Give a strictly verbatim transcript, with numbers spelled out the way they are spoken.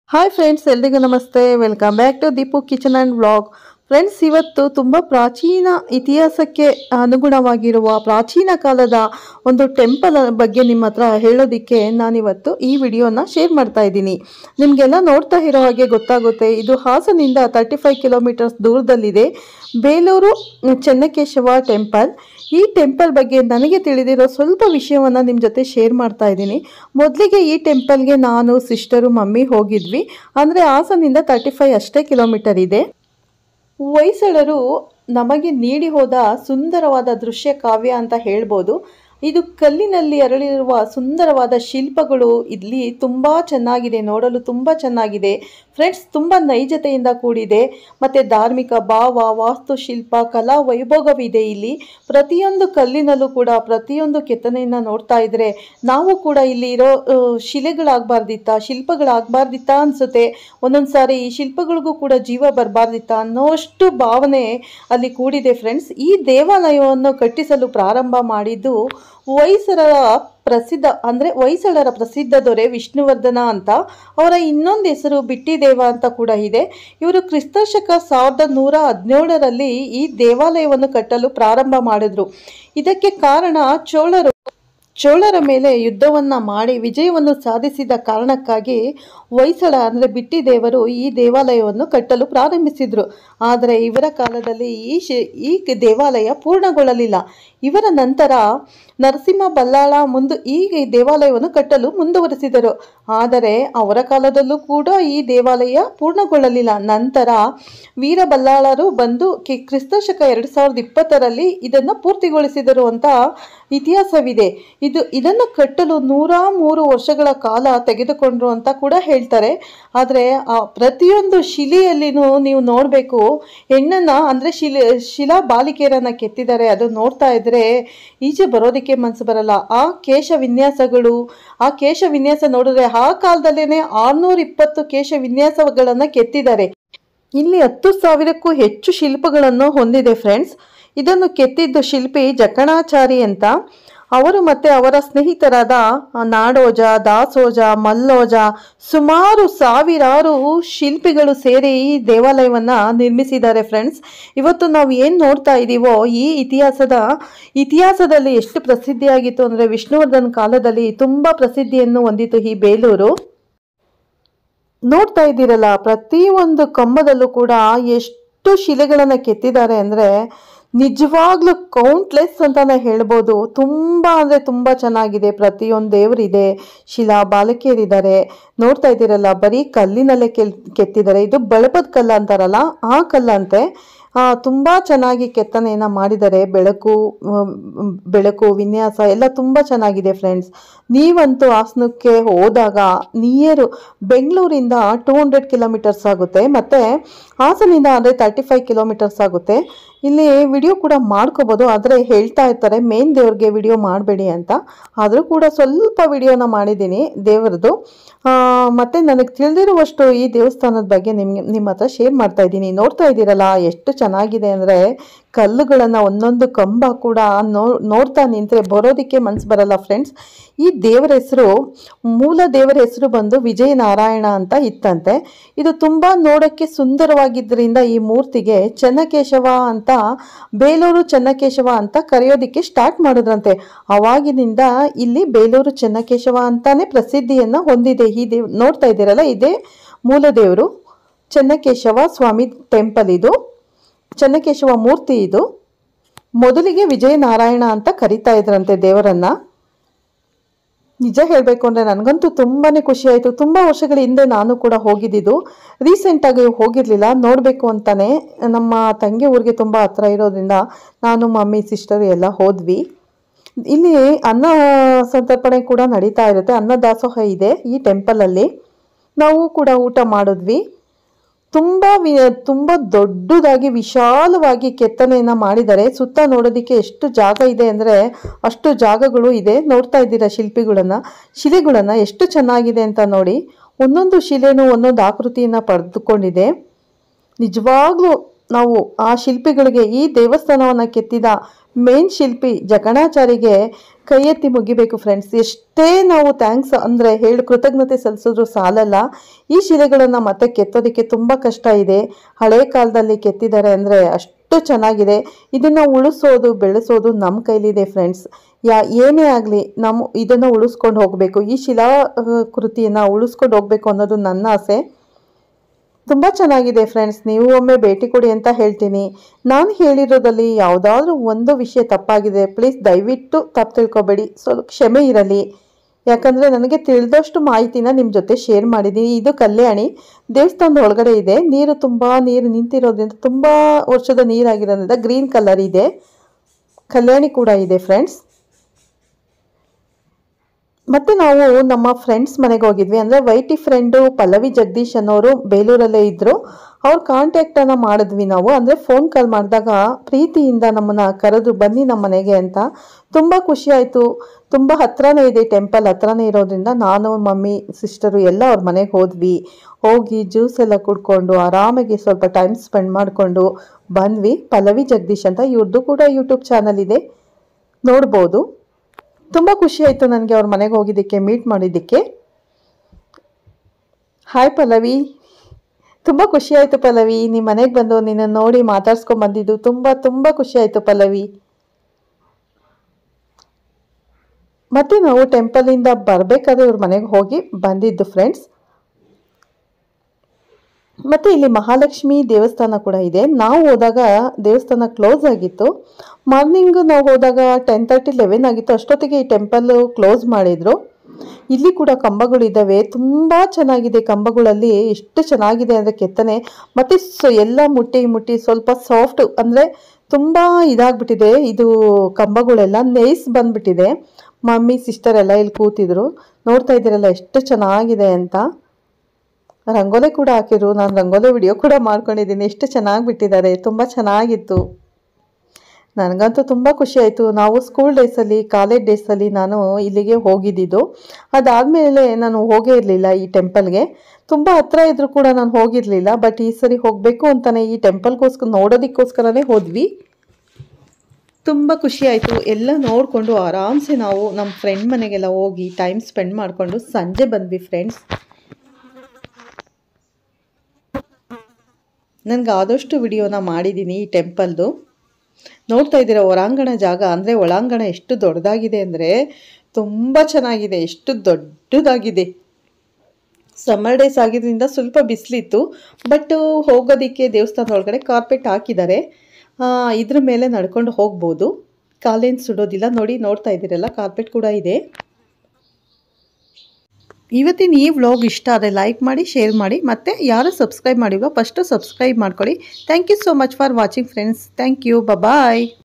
Hi friends, ಎಲ್ರಿಗೂ ನಮಸ್ತೆ. Welcome back to Deepu kitchen and vlog. Friends, ಇವತ್ತು ತುಂಬ ಪ್ರಾಚೀನ ಇತಿಹಾಸಕ್ಕೆ ಅನುಗುಣವಾಗಿರುವ ಪ್ರಾಚೀನ ಕಾಲದ ಒಂದು ಟೆಂಪಲ್ ಬಗ್ಗೆ ನಿಮ್ಮ ಹತ್ರ ಹೇಳೋದಕ್ಕೆ ನಾನಿವತ್ತು ಈ ವಿಡಿಯೋನ ಶೇರ್ ಮಾಡ್ತಾ ಇದ್ದೀನಿ. ನಿಮಗೆಲ್ಲ ನೋಡ್ತಾ ಇರೋ ಹಾಗೆ ಗೊತ್ತಾಗುತ್ತೆ, ಇದು ಹಾಸನಿಂದ ತರ್ಟಿ ಫೈವ್ ಕಿಲೋಮೀಟರ್ಸ್ ದೂರದಲ್ಲಿದೆ ಬೇಲೂರು ಚೆನ್ನಕೇಶವ ಟೆಂಪಲ್. ಈ ಟೆಂಪಲ್ ಬಗ್ಗೆ ನನಗೆ ತಿಳಿದಿರೋ ಸ್ವಲ್ಪ ವಿಷಯವನ್ನು ನಿಮ್ಮ ಜೊತೆ ಶೇರ್ ಮಾಡ್ತಾ ಇದ್ದೀನಿ. ಮೊದಲಿಗೆ ಈ ಟೆಂಪಲ್ಗೆ ನಾನು ಸಿಸ್ಟರು ಮಮ್ಮಿ ಹೋಗಿದ್ವಿ. ಅಂದರೆ ಹಾಸನಿಂದ ತರ್ಟಿ ಫೈವ್ ಅಷ್ಟೇ ಕಿಲೋಮೀಟರ್ ಇದೆ. ಹೊಯ್ಸಳರು ನಮಗೆ ನೀಡಿ ಹೋದ ಸುಂದರವಾದ ದೃಶ್ಯ ಕಾವ್ಯ ಅಂತ ಹೇಳ್ಬೋದು. ಇದು ಕಲ್ಲಿನಲ್ಲಿ ಅರಳಿರುವ ಸುಂದರವಾದ ಶಿಲ್ಪಗಳು ಇಲ್ಲಿ ತುಂಬ ಚೆನ್ನಾಗಿದೆ, ನೋಡಲು ತುಂಬ ಚೆನ್ನಾಗಿದೆ ಫ್ರೆಂಡ್ಸ್. ತುಂಬ ನೈಜತೆಯಿಂದ ಕೂಡಿದೆ ಮತ್ತು ಧಾರ್ಮಿಕ ಭಾವ, ವಾಸ್ತುಶಿಲ್ಪ, ಕಲಾ ವೈಭೋಗವಿದೆ ಇಲ್ಲಿ. ಪ್ರತಿಯೊಂದು ಕಲ್ಲಿನಲ್ಲೂ ಕೂಡ ಪ್ರತಿಯೊಂದು ಕೆತ್ತನೆಯನ್ನು ನೋಡ್ತಾ ಇದ್ದರೆ ನಾವು ಕೂಡ ಇಲ್ಲಿ ಇರೋ ಶಿಲೆಗಳಾಗಬಾರ್ದಿತ್ತ, ಶಿಲ್ಪಗಳಾಗಬಾರ್ದಿತ್ತ ಅನಿಸುತ್ತೆ. ಒಂದೊಂದು ಸಾರಿ ಈ ಶಿಲ್ಪಗಳಿಗೂ ಕೂಡ ಜೀವ ಬರಬಾರ್ದಿತ್ತ ಅನ್ನೋಷ್ಟು ಭಾವನೆ ಅಲ್ಲಿ ಕೂಡಿದೆ ಫ್ರೆಂಡ್ಸ್. ಈ ದೇವಾಲಯವನ್ನು ಕಟ್ಟಿಸಲು ಪ್ರಾರಂಭ ಮಾಡಿದ್ದು ಹೊಯ್ಸಳರ ಪ್ರಸಿದ್ಧ ಅಂದರೆ ಹೊಯ್ಸಳರ ಪ್ರಸಿದ್ಧ ದೊರೆ ವಿಷ್ಣುವರ್ಧನ ಅಂತ. ಅವರ ಇನ್ನೊಂದು ಹೆಸರು ಬಿಟ್ಟಿದೇವ ಅಂತ ಕೂಡ ಇದೆ. ಇವರು ಕ್ರಿಸ್ತಶಕ ಸಾವಿರದ ನೂರ ಹದಿನೇಳರಲ್ಲಿ ಈ ದೇವಾಲಯವನ್ನು ಕಟ್ಟಲು ಪ್ರಾರಂಭ ಮಾಡಿದ್ರು. ಇದಕ್ಕೆ ಕಾರಣ ಚೋಳರು ಚೋಳರ ಮೇಲೆ ಯುದ್ಧವನ್ನು ಮಾಡಿ ವಿಜಯವನ್ನು ಸಾಧಿಸಿದ ಕಾರಣಕ್ಕಾಗಿ ಹೊಯ್ಸಳ ಅಂದರೆ ಬಿಟ್ಟಿದೇವರು ಈ ದೇವಾಲಯವನ್ನು ಕಟ್ಟಲು ಪ್ರಾರಂಭಿಸಿದರು. ಆದರೆ ಇವರ ಕಾಲದಲ್ಲಿ ಈ ಶಿ ಈ ದೇವಾಲಯ ಪೂರ್ಣಗೊಳ್ಳಲಿಲ್ಲ. ಇವರ ನಂತರ ನರಸಿಂಹ ಬಲ್ಲಾಳ ಮುಂದೆ ಈ ದೇವಾಲಯವನ್ನು ಕಟ್ಟಲು ಮುಂದುವರೆಸಿದರು. ಆದರೆ ಅವರ ಕಾಲದಲ್ಲೂ ಕೂಡ ಈ ದೇವಾಲಯ ಪೂರ್ಣಗೊಳ್ಳಲಿಲ್ಲ. ನಂತರ ವೀರ ಬಲ್ಲಾಳರು ಬಂದು ಕಿ ಕ್ರಿಸ್ತಶಕ ಎರಡು ಸಾವಿರದ ಇಪ್ಪತ್ತರಲ್ಲಿ ಇದನ್ನು ಪೂರ್ತಿಗೊಳಿಸಿದರು ಅಂತ ಇತಿಹಾಸವಿದೆ. ಇದು ಇದನ್ನು ಕಟ್ಟಲು ನೂರ ಮೂರು ವರ್ಷಗಳ ಕಾಲ ತೆಗೆದುಕೊಂಡ್ರು ಅಂತ ಕೂಡ ಹೇಳ್ತಾರೆ. ಆದರೆ ಆ ಪ್ರತಿಯೊಂದು ಶಿಲೆಯಲ್ಲಿನೂ ನೀವು ನೋಡಬೇಕು, ಹೆಣ್ಣನ್ನು ಅಂದರೆ ಶಿಲೆ ಶಿಲಾ ಬಾಲಿಕೆಯರನ್ನು ಕೆತ್ತಿದ್ದಾರೆ. ಅದು ನೋಡ್ತಾ ಇದ್ದರೆ ಈಚೆ ಬರೋದಕ್ಕೆ ಮನಸ್ಸು ಬರಲ್ಲ. ಆ ಕೇಶ ವಿನ್ಯಾಸಗಳು ಆ ಕೇಶ ವಿನ್ಯಾಸ ನೋಡಿದ್ರೆ ಆ ಕಾಲದಲ್ಲೇ ಆರುನೂರ ಇಪ್ಪತ್ತು ಕೇಶ ವಿನ್ಯಾಸಗಳನ್ನು ಕೆತ್ತಿದ್ದಾರೆ. ಇಲ್ಲಿ ಹತ್ತು ಸಾವಿರಕ್ಕೂ ಹೆಚ್ಚು ಶಿಲ್ಪಗಳನ್ನು ಹೊಂದಿದೆ ಫ್ರೆಂಡ್ಸ್. ಇದನ್ನು ಕೆತ್ತಿದ್ದು ಶಿಲ್ಪಿ ಜಕಣಾಚಾರಿ ಅಂತ. ಅವರು ಮತ್ತು ಅವರ ಸ್ನೇಹಿತರಾದ ನಾಡೋಜ, ದಾಸೋಜ, ಮಲ್ಲೋಜ ಸುಮಾರು ಸಾವಿರಾರು ಶಿಲ್ಪಿಗಳು ಸೇರಿ ಈ ದೇವಾಲಯವನ್ನು ನಿರ್ಮಿಸಿದ್ದಾರೆ ಫ್ರೆಂಡ್ಸ್. ಇವತ್ತು ನಾವು ಏನು ನೋಡ್ತಾ ಇದ್ದೀವೋ ಈ ಇತಿಹಾಸದ ಇತಿಹಾಸದಲ್ಲಿ ಎಷ್ಟು ಪ್ರಸಿದ್ಧಿಯಾಗಿತ್ತು ಅಂದರೆ ವಿಷ್ಣುವರ್ಧನ್ ಕಾಲದಲ್ಲಿ ತುಂಬ ಪ್ರಸಿದ್ಧಿಯನ್ನು ಹೊಂದಿತು ಈ ಬೇಲೂರು. ನೋಡ್ತಾ ಇದ್ದೀರಲ್ಲ, ಪ್ರತಿಯೊಂದು ಕಂಬದಲ್ಲೂ ಕೂಡ ಎಷ್ಟು ಶಿಲೆಗಳನ್ನು ಕೆತ್ತಿದ್ದಾರೆ ಅಂದರೆ ನಿಜವಾಗ್ಲೂ ಕೌಂಟ್ಲೆಸ್ ಅಂತಾನೆ ಹೇಳ್ಬೋದು. ತುಂಬ ಅಂದರೆ ತುಂಬ ಚೆನ್ನಾಗಿದೆ. ಪ್ರತಿಯೊಂದು ದೇವರಿದೆ, ಶಿಲಾ ಬಾಲಕಿಯರಿದ್ದಾರೆ. ನೋಡ್ತಾ ಇದ್ದೀರಲ್ಲ, ಬರೀ ಕಲ್ಲಿನಲ್ಲೇ ಕೆಲ್ ಕೆತ್ತಿದ್ದಾರೆ. ಇದು ಬಳಪದ ಕಲ್ಲು ಅಂತಾರಲ್ಲ, ಆ ಕಲ್ಲಂತೆ. ತುಂಬ ಚೆನ್ನಾಗಿ ಕೆತ್ತನೆಯನ್ನು ಮಾಡಿದ್ದಾರೆ. ಬೆಳಕು ಬೆಳಕು ವಿನ್ಯಾಸ ಎಲ್ಲ ತುಂಬ ಚೆನ್ನಾಗಿದೆ ಫ್ರೆಂಡ್ಸ್. ನೀವಂತೂ ಹಾಸನಕ್ಕೆ ಹೋದಾಗ ನಿಯರು ಬೆಂಗಳೂರಿಂದ ಟೂ ಹಂಡ್ರೆಡ್ ಕಿಲೋಮೀಟರ್ಸ್ ಆಗುತ್ತೆ, ಮತ್ತು ಹಾಸನಿಂದ ಅಂದರೆ ತರ್ಟಿ ಫೈವ್ ಕಿಲೋಮೀಟರ್ಸ್ ಆಗುತ್ತೆ. ಇಲ್ಲಿ ವಿಡಿಯೋ ಕೂಡ ಮಾಡ್ಕೋಬೋದು. ಆದರೆ ಹೇಳ್ತಾ ಇರ್ತಾರೆ ಮೇನ್ ದೇವ್ರಿಗೆ ವಿಡಿಯೋ ಮಾಡಬೇಡಿ ಅಂತ. ಆದರೂ ಕೂಡ ಸ್ವಲ್ಪ ವಿಡಿಯೋನ ಮಾಡಿದ್ದೀನಿ ದೇವರದು. ಮತ್ತು ನನಗೆ ತಿಳಿದಿರುವಷ್ಟು ಈ ದೇವಸ್ಥಾನದ ಬಗ್ಗೆ ನಿಮಗೆ ನಿಮ್ಮ ಹತ್ರ ಶೇರ್ ಮಾಡ್ತಾ ಇದ್ದೀನಿ. ನೋಡ್ತಾ ಇದ್ದೀರಲ್ಲ ಎಷ್ಟು ಚೆನ್ನಾಗಿದೆ ಅಂದರೆ ಕಲ್ಲುಗಳನ್ನು ಒಂದೊಂದು ಕಂಬ ಕೂಡ ನೋ ನೋಡ್ತಾ ನಿಂತರೆ ಬರೋದಕ್ಕೆ ಮನಸ್ಸು ಬರಲ್ಲ ಫ್ರೆಂಡ್ಸ್. ಈ ದೇವರ ಹೆಸರು, ಮೂಲ ದೇವರ ಹೆಸರು ಬಂದು ವಿಜಯನಾರಾಯಣ ಅಂತ ಇತ್ತಂತೆ. ಇದು ತುಂಬ ನೋಡೋಕ್ಕೆ ಸುಂದರವಾಗಿದ್ದರಿಂದ ಈ ಮೂರ್ತಿಗೆ ಚೆನ್ನಕೇಶವ ಅಂತ, ಬೇಲೂರು ಚೆನ್ನಕೇಶವ ಅಂತ ಕರೆಯೋದಕ್ಕೆ ಸ್ಟಾರ್ಟ್ ಮಾಡಿದ್ರಂತೆ. ಅವಾಗಿನಿಂದ ಇಲ್ಲಿ ಬೇಲೂರು ಚೆನ್ನಕೇಶವ ಅಂತಾನೆ ಪ್ರಸಿದ್ಧಿಯನ್ನು ಹೊಂದಿದೆ ಈ ದೇವ್. ನೋಡ್ತಾ ಇದ್ದೀರಲ್ಲ, ಇದೇ ಮೂಲ ದೇವರು ಚೆನ್ನಕೇಶವ ಸ್ವಾಮಿ ಟೆಂಪಲ್. ಇದು ಚೆನ್ನಕೇಶವ ಮೂರ್ತಿ. ಇದು ಮೊದಲಿಗೆ ವಿಜಯನಾರಾಯಣ ಅಂತ ಕರಿತಾ ಇದ್ರಂತೆ ದೇವರನ್ನ. ನಿಜ ಹೇಳಬೇಕು ಅಂದರೆ ನನಗಂತೂ ತುಂಬಾ ಖುಷಿ ಆಯಿತು. ತುಂಬ ವರ್ಷಗಳ ಹಿಂದೆ ನಾನು ಕೂಡ ಹೋಗಿದ್ದಿದ್ದು, ರೀಸೆಂಟಾಗಿ ಹೋಗಿರಲಿಲ್ಲ. ನೋಡಬೇಕು ಅಂತಾನೆ ನಮ್ಮ ತಂಗಿ ಊರಿಗೆ ತುಂಬ ಹತ್ರ ಇರೋದ್ರಿಂದ ನಾನು ಮಮ್ಮಿ ಸಿಸ್ಟರ್ ಎಲ್ಲ ಹೋದ್ವಿ. ಇಲ್ಲಿ ಅನ್ನ ಸಂತರ್ಪಣೆ ಕೂಡ ನಡೀತಾ ಇರುತ್ತೆ. ಅನ್ನದಾಸೋಹ ಇದೆ ಈ ಟೆಂಪಲಲ್ಲಿ. ನಾವು ಕೂಡ ಊಟ ಮಾಡಿದ್ವಿ. ತುಂಬ ವಿ ತುಂಬ ದೊಡ್ಡದಾಗಿ ವಿಶಾಲವಾಗಿ ಕೆತ್ತನೆಯನ್ನು ಮಾಡಿದ್ದಾರೆ. ಸುತ್ತ ನೋಡೋದಕ್ಕೆ ಎಷ್ಟು ಜಾಗ ಇದೆ ಅಂದರೆ ಅಷ್ಟು ಜಾಗಗಳು ಇದೆ. ನೋಡ್ತಾ ಇದ್ದೀರಾ ಶಿಲ್ಪಿಗಳನ್ನು ಶಿಲೆಗಳನ್ನು ಎಷ್ಟು ಚೆನ್ನಾಗಿದೆ ಅಂತ ನೋಡಿ. ಒಂದೊಂದು ಶಿಲೆನೂ ಒಂದೊಂದು ಆಕೃತಿಯನ್ನು ಪಡೆದುಕೊಂಡಿದೆ. ನಿಜವಾಗ್ಲೂ ನಾವು ಆ ಶಿಲ್ಪಿಗಳಿಗೆ, ಈ ದೇವಸ್ಥಾನವನ್ನು ಕೆತ್ತಿದ ಮೇನ್ ಶಿಲ್ಪಿ ಜಕಣಾಚಾರಿಗೆ ಕೈ ಎತ್ತಿ ಮುಗಿಬೇಕು ಫ್ರೆಂಡ್ಸ್. ಎಷ್ಟೇ ನಾವು ಥ್ಯಾಂಕ್ಸ್ ಅಂದರೆ ಹೇಳಿ ಕೃತಜ್ಞತೆ ಸಲ್ಲಿಸಿದ್ರು ಸಾಲಲ್ಲ. ಈ ಶಿಲೆಗಳನ್ನು ಮತ್ತೆ ಕೆತ್ತೋದಕ್ಕೆ ತುಂಬ ಕಷ್ಟ ಇದೆ. ಹಳೆ ಕಾಲದಲ್ಲಿ ಕೆತ್ತಿದ್ದಾರೆ ಅಂದರೆ ಅಷ್ಟು ಚೆನ್ನಾಗಿದೆ. ಇದನ್ನು ಉಳಿಸೋದು ಬೆಳೆಸೋದು ನಮ್ಮ ಕೈಲಿದೆ ಫ್ರೆಂಡ್ಸ್. ಯಾ ಏನೇ ಆಗಲಿ ನಮ್ಮ ಇದನ್ನು ಉಳಿಸ್ಕೊಂಡು ಹೋಗಬೇಕು, ಈ ಶಿಲಾ ಕೃತಿಯನ್ನು ಉಳಿಸ್ಕೊಂಡು ಹೋಗಬೇಕು ಅನ್ನೋದು ನನ್ನ ಆಸೆ. ತುಂಬ ಚೆನ್ನಾಗಿದೆ ಫ್ರೆಂಡ್ಸ್, ನೀವು ಒಮ್ಮೆ ಭೇಟಿ ಕೊಡಿ ಅಂತ ಹೇಳ್ತೀನಿ. ನಾನು ಹೇಳಿರೋದಲ್ಲಿ ಯಾವುದಾದ್ರೂ ಒಂದು ವಿಷಯ ತಪ್ಪಾಗಿದೆ ಪ್ಲೀಸ್ ದಯವಿಟ್ಟು ತಪ್ಪು ತಿಳ್ಕೊಬೇಡಿ, ಸ್ವಲ್ಪ ಕ್ಷಮೆ ಇರಲಿ. ಯಾಕಂದರೆ ನನಗೆ ತಿಳಿದಷ್ಟು ಮಾಹಿತಿನ ನಿಮ್ಮ ಜೊತೆ ಶೇರ್ ಮಾಡಿದ್ದೀನಿ. ಇದು ಕಲ್ಯಾಣಿ ದೇವಸ್ಥಾನದ ಒಳಗಡೆ ಇದೆ. ನೀರು ತುಂಬ ನೀರು ನಿಂತಿರೋದ್ರಿಂದ ತುಂಬ ವರ್ಷದ ನೀರಾಗಿರೋದ್ರಿಂದ ಗ್ರೀನ್ ಕಲರ್ ಇದೆ. ಕಲ್ಯಾಣಿ ಕೂಡ ಇದೆ ಫ್ರೆಂಡ್ಸ್. ಮತ್ತು ನಾವು ನಮ್ಮ ಫ್ರೆಂಡ್ಸ್ ಮನೆಗೆ ಹೋಗಿದ್ವಿ. ಅಂದರೆ ವೈಟಿ ಫ್ರೆಂಡು ಪಲ್ಲವಿ ಜಗದೀಶ್ ಅನ್ನೋರು ಬೇಲೂರಲ್ಲೇ ಇದ್ದರು. ಅವ್ರ ಕಾಂಟ್ಯಾಕ್ಟನ್ನು ಮಾಡಿದ್ವಿ ನಾವು. ಅಂದರೆ ಫೋನ್ ಕಾಲ್ ಮಾಡಿದಾಗ ಪ್ರೀತಿಯಿಂದ ನಮ್ಮನ್ನು ಕರೆದು ಬನ್ನಿ ನಮ್ಮ ಮನೆಗೆ ಅಂತ. ತುಂಬ ಖುಷಿ ಆಯಿತು. ತುಂಬ ಹತ್ರನೇ ಇದೆ, ಟೆಂಪಲ್ ಹತ್ರನೇ ಇರೋದ್ರಿಂದ ನಾನು ಮಮ್ಮಿ ಸಿಸ್ಟರು ಎಲ್ಲ ಅವ್ರ ಮನೆಗೆ ಹೋದ್ವಿ. ಹೋಗಿ ಜ್ಯೂಸ್ ಎಲ್ಲ ಕುಡ್ಕೊಂಡು ಆರಾಮಾಗಿ ಸ್ವಲ್ಪ ಟೈಮ್ ಸ್ಪೆಂಡ್ ಮಾಡಿಕೊಂಡು ಬಂದ್ವಿ. ಪಲ್ಲವಿ ಜಗದೀಶ್ ಅಂತ, ಇವ್ರದ್ದು ಕೂಡ ಯೂಟ್ಯೂಬ್ ಚಾನಲ್ ಇದೆ, ನೋಡ್ಬೋದು. ತುಂಬ ಖುಷಿ ಆಯಿತು ನನಗೆ ಅವ್ರ ಮನೆಗೆ ಹೋಗಿದ್ದಕ್ಕೆ, ಮೀಟ್ ಮಾಡಿದ್ದಕ್ಕೆ. ಹಾಯ್ ಪಲ್ಲವಿ, ತುಂಬ ಖುಷಿ ಆಯಿತು ಪಲ್ಲವಿ, ನಿಮ್ಮ ಮನೆಗೆ ಬಂದು ನಿನ್ನ ನೋಡಿ ಮಾತಾಡ್ಸ್ಕೊಂಡು ಬಂದಿದ್ದು ತುಂಬ ತುಂಬ ಖುಷಿ ಆಯಿತು ಪಲ್ಲವಿ. ಮತ್ತು ನಾವು ಟೆಂಪಲಿಂದ ಬರಬೇಕಾದ್ರೆ ಇವ್ರ ಮನೆಗೆ ಹೋಗಿ ಬಂದಿದ್ದು ಫ್ರೆಂಡ್ಸ್. ಮತ್ತು ಇಲ್ಲಿ ಮಹಾಲಕ್ಷ್ಮಿ ದೇವಸ್ಥಾನ ಕೂಡ ಇದೆ. ನಾವು ಹೋದಾಗ ದೇವಸ್ಥಾನ ಕ್ಲೋಸ್ ಆಗಿತ್ತು. ಮಾರ್ನಿಂಗ್ ನಾವು ಹೋದಾಗ ಟೆನ್ ತರ್ಟಿ ಲೆವೆನ್ ಆಗಿತ್ತು. ಅಷ್ಟೊತ್ತಿಗೆ ಈ ಟೆಂಪಲ್ ಕ್ಲೋಸ್ ಮಾಡಿದರು. ಇಲ್ಲಿ ಕೂಡ ಕಂಬಗಳಿದ್ದಾವೆ, ತುಂಬ ಚೆನ್ನಾಗಿದೆ. ಕಂಬಗಳಲ್ಲಿ ಎಷ್ಟು ಚೆನ್ನಾಗಿದೆ ಅಂದರೆ ಕೆತ್ತನೆ ಮತ್ತು ಸೊ ಎಲ್ಲ ಮುಟ್ಟಿ ಮುಟ್ಟಿ ಸ್ವಲ್ಪ ಸಾಫ್ಟ್ ಅಂದರೆ ತುಂಬ ಇದಾಗ್ಬಿಟ್ಟಿದೆ. ಇದು ಕಂಬಗಳೆಲ್ಲ ನೈಸ್ ಬಂದ್ಬಿಟ್ಟಿದೆ. ಮಮ್ಮಿ ಸಿಸ್ಟರ್ ಎಲ್ಲ ಇಲ್ಲಿ ಕೂತಿದ್ರು, ನೋಡ್ತಾ ಇದ್ದೀರಲ್ಲ ಎಷ್ಟು ಚೆನ್ನಾಗಿದೆ ಅಂತ. ರಂಗೋಲಿ ಕೂಡ ಹಾಕಿದ್ರು. ನಾನು ರಂಗೋಲಿ ವಿಡಿಯೋ ಕೂಡ ಮಾಡ್ಕೊಂಡಿದ್ದೀನಿ. ಎಷ್ಟು ಚೆನ್ನಾಗಿ ಬಿಟ್ಟಿದ್ದಾರೆ, ತುಂಬ ಚೆನ್ನಾಗಿತ್ತು. ನನಗಂತೂ ತುಂಬ ಖುಷಿ ಆಯಿತು. ನಾವು ಸ್ಕೂಲ್ ಡೇಸಲ್ಲಿ ಕಾಲೇಜ್ ಡೇಸಲ್ಲಿ ನಾನು ಇಲ್ಲಿಗೆ ಹೋಗಿದ್ದಿದ್ದು. ಅದಾದಮೇಲೆ ನಾನು ಹೋಗೇ ಇರಲಿಲ್ಲ ಈ ಟೆಂಪಲ್ಗೆ. ತುಂಬ ಹತ್ರ ಇದ್ದರೂ ಕೂಡ ನಾನು ಹೋಗಿರಲಿಲ್ಲ. ಬಟ್ ಈ ಸರಿ ಹೋಗಬೇಕು ಅಂತಲೇ ಈ ಟೆಂಪಲ್ಗೋಸ್ಕರ ನೋಡೋದಕ್ಕೋಸ್ಕರನೇ ಹೋದ್ವಿ. ತುಂಬ ಖುಷಿ ಆಯಿತು. ಎಲ್ಲ ನೋಡಿಕೊಂಡು ಆರಾಮ್ಸೆ ನಾವು ನಮ್ಮ ಫ್ರೆಂಡ್ ಮನೆಗೆಲ್ಲ ಹೋಗಿ ಟೈಮ್ ಸ್ಪೆಂಡ್ ಮಾಡಿಕೊಂಡು ಸಂಜೆ ಬಂದ್ವಿ ಫ್ರೆಂಡ್ಸ್. ನನಗೆ ಆದಷ್ಟು ವಿಡಿಯೋನ ಮಾಡಿದ್ದೀನಿ ಈ ಟೆಂಪಲ್ದು. ನೋಡ್ತಾ ಇದ್ದೀರಾ ಹೊರಾಂಗಣ ಜಾಗ, ಅಂದರೆ ಒಳಾಂಗಣ ಎಷ್ಟು ದೊಡ್ಡದಾಗಿದೆ ಅಂದರೆ ತುಂಬ ಚೆನ್ನಾಗಿದೆ, ಎಷ್ಟು ದೊಡ್ಡದಾಗಿದೆ. ಸಮ್ಮರ್ ಡೇಸ್ ಆಗಿದ್ದರಿಂದ ಸ್ವಲ್ಪ ಬಿಸಿಲಿತ್ತು. ಬಟ್ ಹೋಗೋದಕ್ಕೆ ದೇವಸ್ಥಾನದ ಒಳಗಡೆ ಕಾರ್ಪೆಟ್ ಹಾಕಿದ್ದಾರೆ. ಇದ್ರ ಮೇಲೆ ನಡ್ಕೊಂಡು ಹೋಗ್ಬೋದು, ಕಾಲೇನು ಸುಡೋದಿಲ್ಲ. ನೋಡಿ ನೋಡ್ತಾ ಇದ್ದೀರಲ್ಲ, ಕಾರ್ಪೆಟ್ ಕೂಡ ಇದೆ. ಇವತ್ತಿನ ಈ ವ್ಲಾಗ್ ಇಷ್ಟ ಆದರೆ ಲೈಕ್ ಮಾಡಿ, ಶೇರ್ ಮಾಡಿ, ಮತ್ತು ಯಾರು ಸಬ್ಸ್ಕ್ರೈಬ್ ಮಾಡಿಲ್ವೋ ಫಸ್ಟು ಸಬ್ಸ್ಕ್ರೈಬ್ ಮಾಡ್ಕೊಳ್ಳಿ. Thank you so much for watching friends. Thank you, bye.